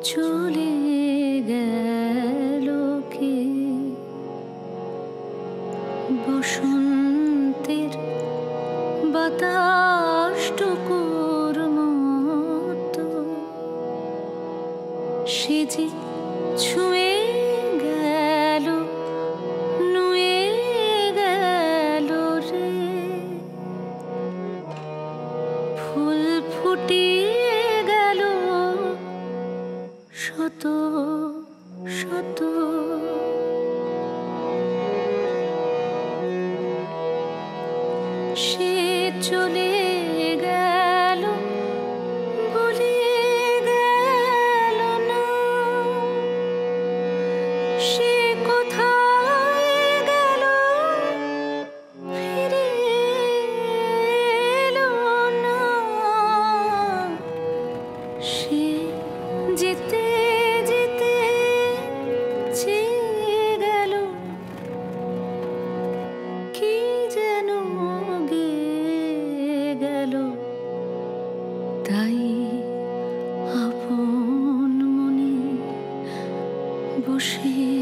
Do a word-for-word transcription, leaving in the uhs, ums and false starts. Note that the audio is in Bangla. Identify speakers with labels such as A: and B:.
A: চলে গেল কে? বসন্তের বাতাসটুকুর মতো সে যে ছুঁয়ে গেল, নুয়ে গেল রে। ফুল ফুটিয়ে গেল শত শত। সে চলে গেল বলে গেল না, সে কোথায় গেল ফিরে এলো না। সে যেতে যেতে চেয়ে গেল কি যেন গেয়ে গেল। তাই আপন মনে বসে